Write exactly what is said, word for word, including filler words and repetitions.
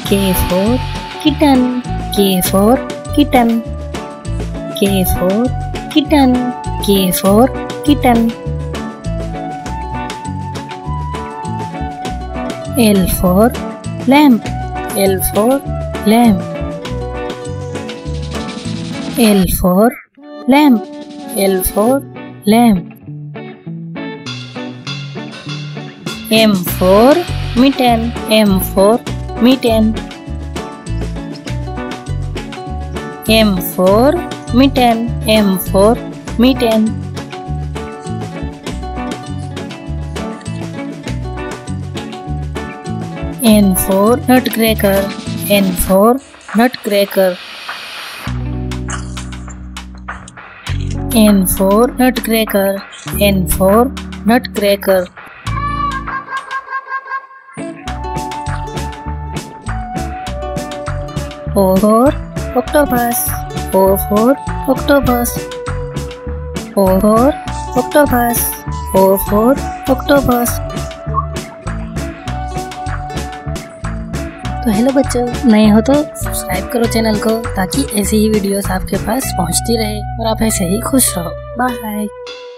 K for kitten, K for kitten, K for kitten, K for kitten. L for lamp, L for lamp, L for lamp, L for lamp. M for mitten, M for mitten, M for mitten, M for mitten. N for nutcracker, N for nutcracker, N for nutcracker, N for nutcracker. O for octopus, O for octopus, O for octopus, O for octopus. तो hello बच्चों, नए हो तो subscribe करो channel को ताकि ऐसी ही videos आपके पास पहुंचती रहे और आप ऐसे ही खुश रहो। बाय।